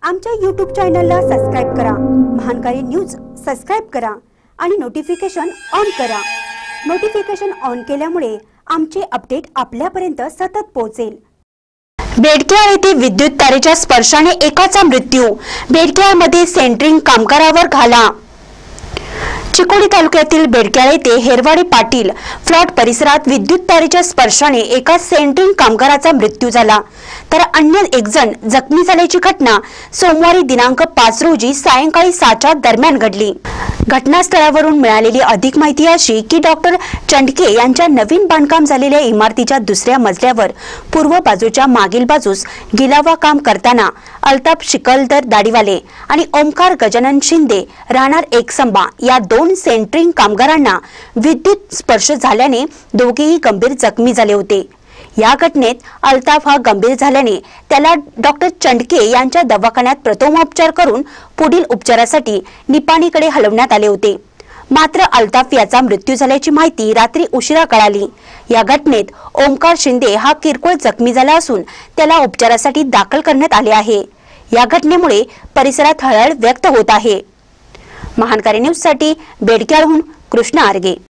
आमच्या YouTube चॅनलला subscribe करा, महानकारी न्यूज सबस्क्राइब करा आणि नोटिफिकेशन ऑन करा। नोटिफिकेशन ऑन केल्यामुळे आमचे अपडेट आपल्यापर्यंत सतत पोहोचेल। बेडकेळ येथे विद्युत तारेच्या स्पर्शाने एकाचा मृत्यू। बेडकेळमध्ये सेंटरिंग कामगारावर घाला। चिकोडी तालुक्यातील बेडकेळ येथे हेरवाडी पाटील फ्लॅट परिसरात विद्युत तारेच्या स्पर्शाने एका सेंटरिंग कामगाराचा मृत्यू झाला, तर अन्य एक जण जखमी झाल्याची घटना सोमवारी दिनांक 5 रोजी सायंकाळी 6च्या दरम्यान घडली। घटनास्थळावरून मिळालेली अधिक माहिती अशी की डॉक्टर चंडके यांच्या नवीन बांधकाम झालेल्या इमारतीच्या दुसऱ्या मजल्यावर पूर्व बाजूच्या मागील बाजूस गिलावा काम करताना अल्ताफ शिकलदर दाढीवाले आणि ओमकार गजानन शिंदे राहणार एकसंबा या दोन सेंटरिंग कामगारांना विद्युत स्पर्श झाल्याने दोघेही गंभीर जखमी झाले होते। या घटनेत अल्ताफ हा गंभीर झाल्याने त्याला डॉक्टर चंडके यांच्या दवाखान्यात प्रथमोपचार करून पुढील उपचारासाठी निपाणीकडे हलवण्यात आले होते। मात्र अल्ताफ याचा मृत्यू झाल्याची माहिती रात्री उशिरा कळाली। या घटनेत ओमकार शिंदे हा किरकोळ जखमी झाला असून त्याला उपचारासाठी दाखल करण्यात आले आहे। या घटनेमुळे परिसरात हळहळ व्यक्त होत आहे। महानकारी न्यूज साठी बेडकेळहून कृष्णा आर्गे।